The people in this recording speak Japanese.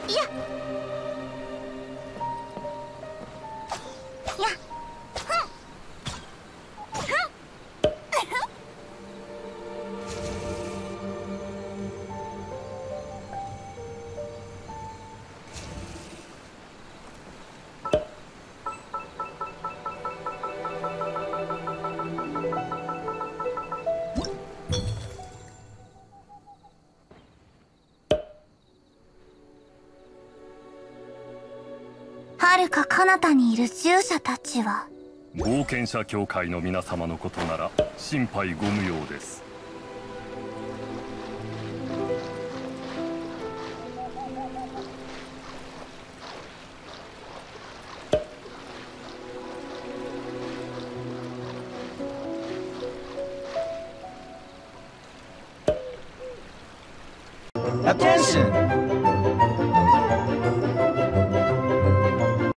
いや遥か彼方にいる従者たちは、 冒険者協会の皆様のことなら心配ご無用です。 Attention!